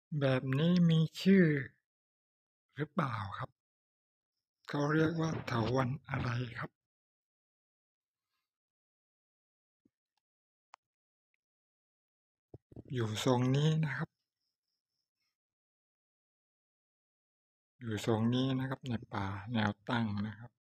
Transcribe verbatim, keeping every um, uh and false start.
แบบนี้มีชื่อหรือเปล่าครับ เขาเรียกว่าเถาวัลย์อะไรครับ? อยู่ทรงนี้นะครับ อยู่ทรงนี้นะครับ ในป่าแนวตั้งนะครับ